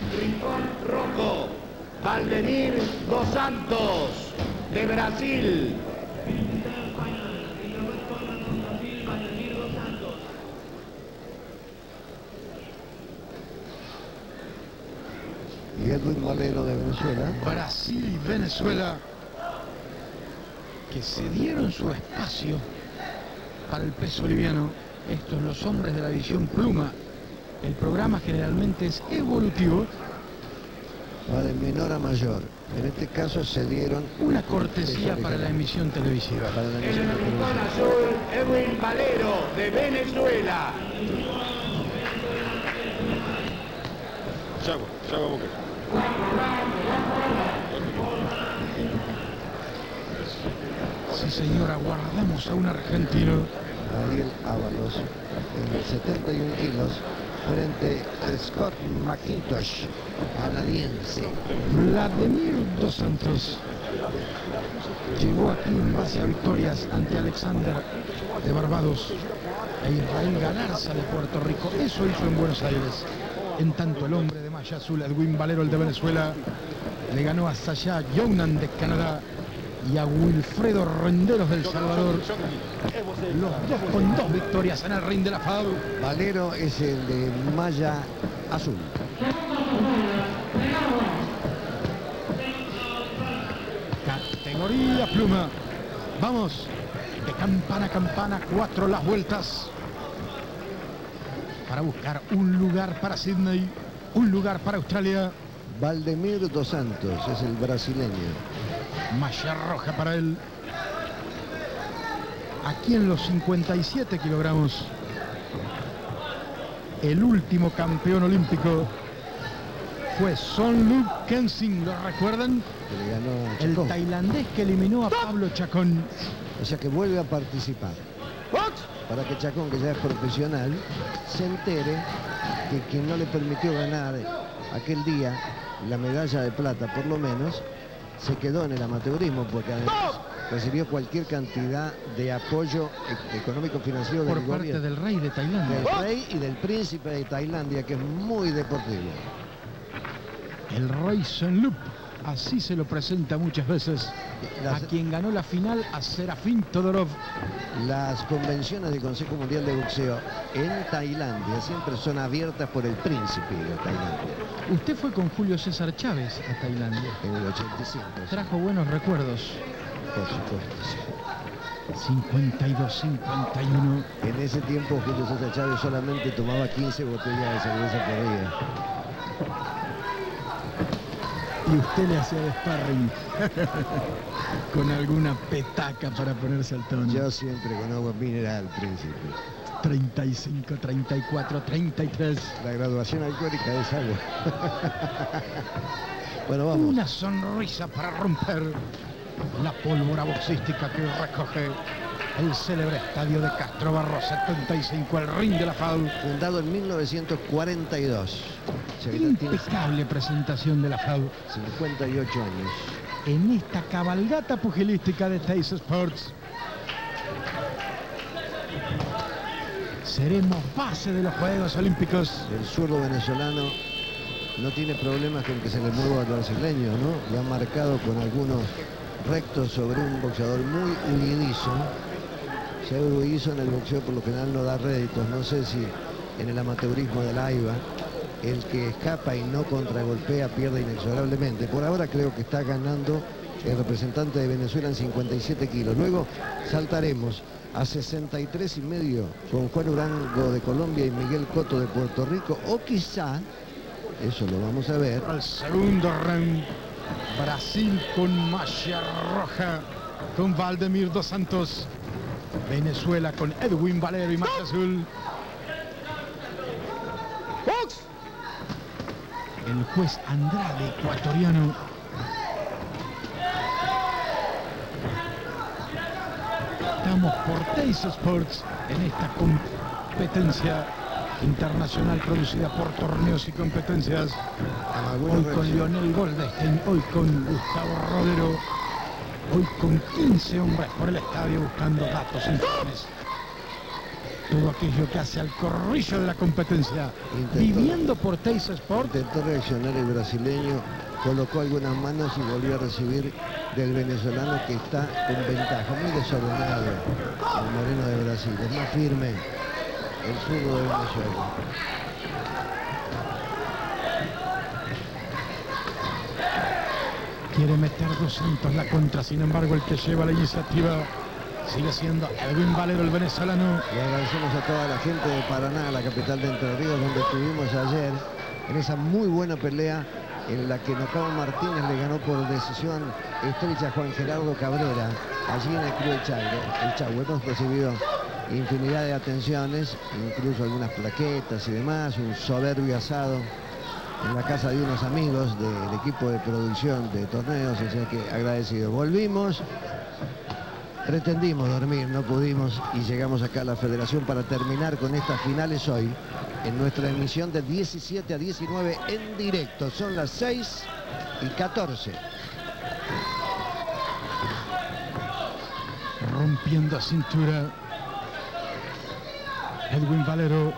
Rincón rojo, Valdemir dos Santos, de Brasil. Y Edwin Valero de Venezuela. Brasil y Venezuela, que se dieron su espacio para el peso liviano. Estos los hombres de la división pluma. El programa generalmente es evolutivo. Va de menor a mayor. En este caso se dieron una cortesía para la emisión televisiva. En el rincón azul, Edwin Valero de Venezuela. Ya vamos. Sí, señora, guardamos a un argentino. Ariel Ábalos, en 71 kilos, frente a Scott McIntosh, canadiense. Vladimir dos Santos llegó aquí en base a victorias ante Alexander de Barbados e Israel Galarza de Puerto Rico. Eso hizo en Buenos Aires. En tanto, el hombre de malla azul, Edwin Valero, el de Venezuela, le ganó a Sasha Younan de Canadá y a Wilfredo Renderos del Salvador. Los dos con 2 victorias en el ring de la FAB. Valero es el de malla azul. Categoría pluma. Vamos, de campana a campana, 4 las vueltas para buscar un lugar para Sydney, un lugar para Australia. Valdemir dos Santos es el brasileño. Malla roja para él. Aquí en los 57 kilogramos, el último campeón olímpico fue Sonluk Kensing, ¿lo recuerdan? Que le ganó a El Chacón. tailandés que eliminó a Pablo Chacón. O sea que vuelve a participar. Para que Chacón, que ya es profesional, se entere que quien no le permitió ganar aquel día la medalla de plata, por lo menos, se quedó en el amateurismo, porque además recibió cualquier cantidad de apoyo económico financiero Por del parte gobierno, del rey de Tailandia. del rey y del príncipe de Tailandia, que es muy deportivo. El rey Sonluk, así se lo presenta muchas veces a Las- quien ganó la final, a Serafín Todorov. Las convenciones del Consejo Mundial de Boxeo en Tailandia siempre son abiertas por el príncipe de Tailandia. Usted fue con Julio César Chávez a Tailandia. En el 85, sí, Trajo buenos recuerdos. por supuesto. 52-51. En ese tiempo Julio César Chávez solamente tomaba 15 botellas de cerveza por día. Y usted le hacía de sparring con alguna petaca para ponerse al tono. Yo siempre con agua mineral, príncipe. 35, 34, 33. La graduación alcohólica es agua. Bueno, vamos. Una sonrisa para romper la pólvora boxística que recoge el célebre estadio de Castro Barros 75, el ring de la FAU. Fundado en 1942. Tiene Impecable presentación de la FAU 58 años. en esta cabalgata pugilística de Teis Sports. Seremos base de los Juegos Olímpicos. El zurdo venezolano no tiene problemas con que se le mueva al brasileño, ¿no? Le han marcado con algunos rectos sobre un boxeador muy huidizo. Ser huidizo en el boxeo por lo general no da réditos. No sé si en el amateurismo de la AIBA el que escapa y no contragolpea pierde inexorablemente. Por ahora creo que está ganando el representante de Venezuela en 57 kilos. Luego saltaremos a 63,5 con Juan Urango de Colombia y Miguel Cotto de Puerto Rico, o quizá, eso lo vamos a ver, Al segundo round, Brasil con malla roja, con Valdemir dos Santos. Venezuela con Edwin Valero y malla azul. El juez Andrade, ecuatoriano. Estamos por Teis Sports en esta competencia internacional producida por Torneos y Competencias. Hoy con Lionel Goldstein, hoy con Gustavo Rodero, hoy con 15 hombres por el estadio buscando datos, informes. todo aquello que hace al corrillo de la competencia. Viviendo por Teis Sport. Intentó reaccionar el brasileño, colocó algunas manos y volvió a recibir del venezolano, que está con ventaja. Muy desordenado el moreno de Brasil, es más firme el zurdo de Venezuela. Quiere meter Dos Santos la contra, sin embargo el que lleva la iniciativa sigue siendo Edwin Valero, el venezolano. Le agradecemos a toda la gente de Paraná, la capital de Entre Ríos, donde estuvimos ayer en esa muy buena pelea en la que Nocao Martínez le ganó por decisión estrecha a Juan Gerardo Cabrera, allí en el Club El Chagüe. Hemos recibido infinidad de atenciones, incluso algunas plaquetas y demás, un soberbio asado en la casa de unos amigos del equipo de producción de torneos, así que agradecido. Volvimos, pretendimos dormir, no pudimos, y llegamos acá a la Federación para terminar con estas finales hoy en nuestra emisión de 17 a 19 en directo. Son las 6:14. Rompiendo cintura Edwin Valero.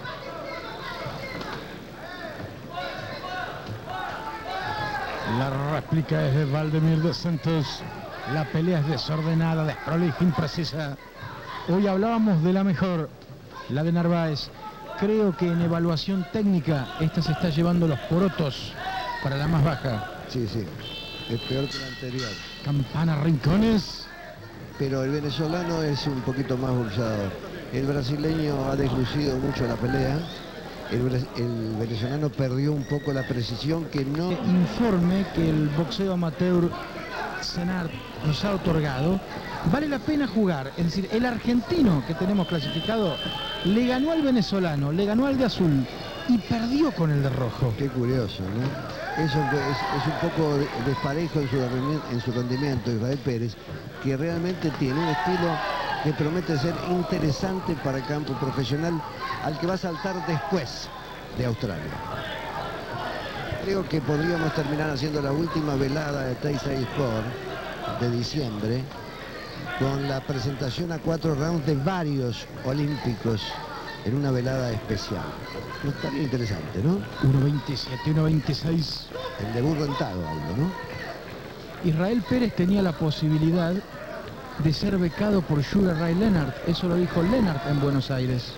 La réplica es de Valdemir Dos Santos. La pelea es desordenada, desprolija, imprecisa. Hoy hablábamos de la mejor, la de Narváez. Creo que en evaluación técnica esta se está llevando los porotos para la más baja. Sí, sí, es peor que la anterior. Campana Rincones. Pero el venezolano es un poquito más boxeador. El brasileño ha deslucido mucho la pelea. El venezolano perdió un poco la precisión que no... Informe que el boxeo amateur Senart nos ha otorgado. Vale la pena jugar. Es decir, el argentino que tenemos clasificado le ganó al venezolano, le ganó al de azul y perdió con el de rojo. Qué curioso, ¿no? Eso es un poco desparejo en su rendimiento, Israel Pérez, que realmente tiene un estilo que promete ser interesante para el campo profesional, al que va a saltar después de Australia. Creo que podríamos terminar haciendo la última velada de Teis Sport de diciembre con la presentación a 4 rounds de varios olímpicos en una velada especial. Estaría interesante, ¿no? 1.27, 1.26. El debut rentado, algo, ¿no? Israel Pérez tenía la posibilidad de ser becado por Sugar Ray Leonard. Eso lo dijo Leonard en Buenos Aires.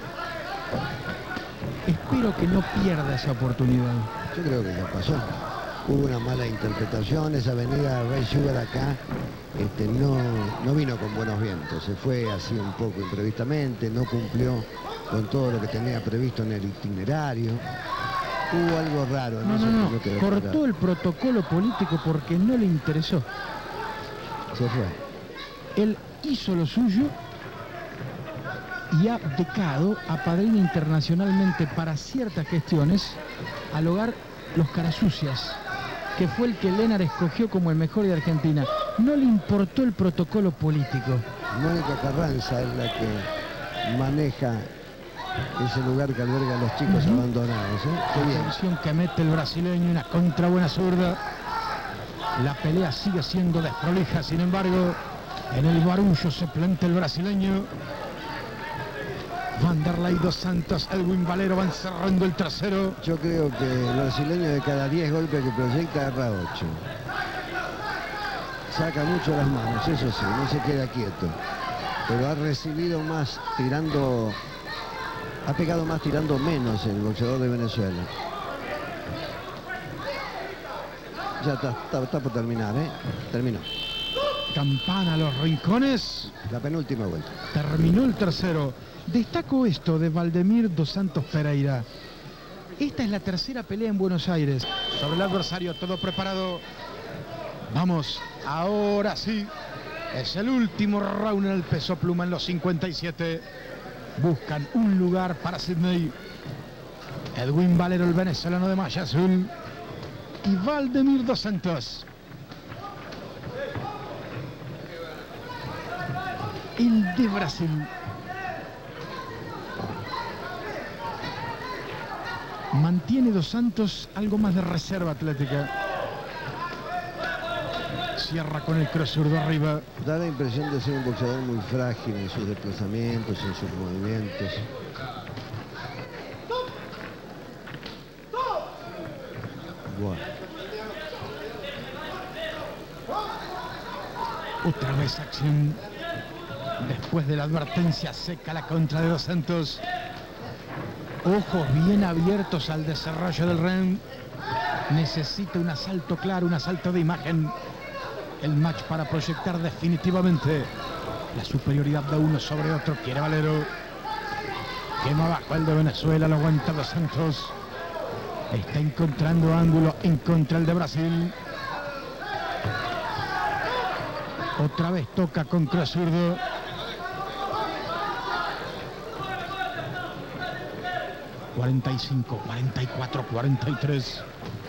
Espero que no pierda esa oportunidad. Yo creo que ya pasó. Hubo una mala interpretación. Esa avenida Ray Sugar acá no vino con buenos vientos. Se fue así un poco imprevistamente, no cumplió con todo lo que tenía previsto en el itinerario. Hubo algo raro. No. Cortó el protocolo político porque no le interesó. Se fue. Él hizo lo suyo y ha becado, apadrina internacionalmente para ciertas gestiones al hogar Los Carasucias, que fue el que Leonard escogió como el mejor de Argentina. No le importó el protocolo político. Mónica Carranza es la que maneja ese lugar que alberga a los chicos abandonados, ¿eh? Qué bien. Atención que mete el brasileño, una contra buena zurda. La pelea sigue siendo desprolija, sin embargo, en el barullo se plantea el brasileño. Vanderlei Dos Santos, Edwin Valero van cerrando el trasero. Yo creo que el brasileño, de cada 10 golpes que proyecta, agarra 8. Saca mucho las manos, eso sí, no se queda quieto. Pero ha recibido más tirando... Ha pegado más tirando menos el boxeador de Venezuela. Ya está por terminar, ¿eh? Terminó. Campana a los rincones. La penúltima vuelta. Terminó el tercero. Destaco esto de Valdemir Dos Santos Pereira. Esta es la tercera pelea en Buenos Aires. Sobre el adversario, todo preparado. Vamos, ahora sí. Es el último round en el peso pluma en los 57. Buscan un lugar para Sydney. Edwin Valero, el venezolano de malla azul. Y Valdemir Dos Santos, el de Brasil. Mantiene Dos Santos algo más de reserva atlética. cierra con el cross zurdo arriba. Da la impresión de ser un boxeador muy frágil en sus desplazamientos, en sus movimientos. Bueno. Otra vez acción. Después de la advertencia seca la contra de Dos Santos. Ojos bien abiertos al desarrollo del round. Necesita un asalto claro, un asalto de imagen. El match para proyectar definitivamente la superioridad de uno sobre otro. Quiere Valero. Quema abajo el de Venezuela, lo aguanta Dos Santos. Está encontrando ángulo en contra el de Brasil. Otra vez toca con cross zurdo. ...45, 44, 43...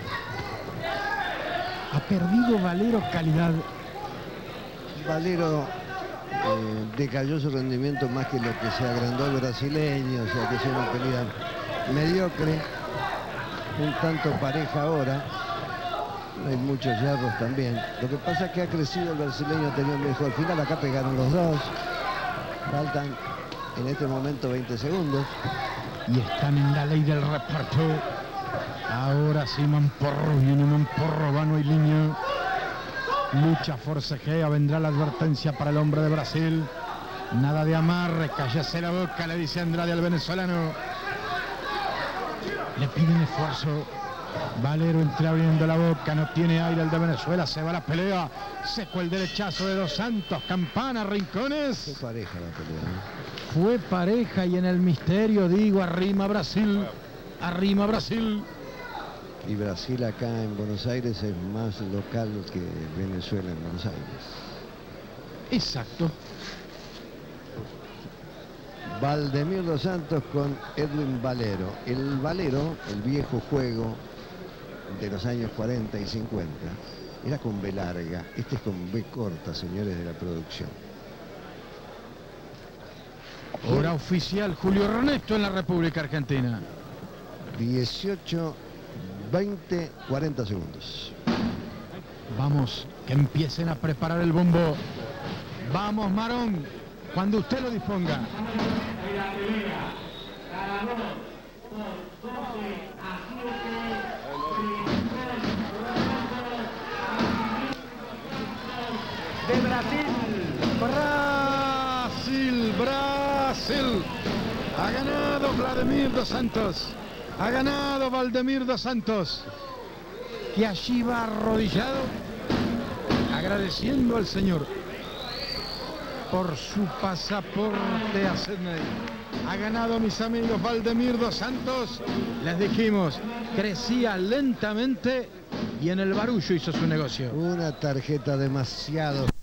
Ha perdido Valero calidad. Valero decayó su rendimiento más que lo que se agrandó el brasileño, o sea que es una pelea mediocre, un tanto pareja ahora. Hay muchos hierros también. Lo que pasa es que ha crecido el brasileño, ha tenido un mejor final. Acá pegaron los dos. Faltan en este momento 20 segundos. Y están en la ley del reparto. Ahora sí, Mamporro viene, Mamporro, Vano y línea. Lucha, forcejea, vendrá la advertencia para el hombre de Brasil. Nada de amarre, cállese la boca, le dice Andrade al venezolano. Le piden esfuerzo. Valero entreabriendo la boca, no tiene aire el de Venezuela, se va la pelea. Seco el derechazo de Dos Santos, Campana, Rincones. Fue pareja la pelea, ¿no? Fue pareja y en el misterio digo, arrima Brasil, arrima Brasil. Y Brasil acá en Buenos Aires es más local que Venezuela en Buenos Aires. Exacto. Valdemir Dos Santos con Edwin Valero. El Valero, el viejo juego de los años 40 y 50, era con B larga. Este es con B corta, señores de la producción. Hora oficial Julio Ernesto en la República Argentina. 18, 20, 40 segundos. Vamos, que empiecen a preparar el bombo. Vamos, Marón, cuando usted lo disponga. De Brasil. Brasil. Ha ganado Vladimir Dos Santos. Ha ganado Valdemir Dos Santos, que allí va arrodillado agradeciendo al Señor por su pasaporte a Sydney. Ha ganado, mis amigos, Valdemir Dos Santos. Les dijimos, crecía lentamente y en el barullo hizo su negocio. Una tarjeta demasiado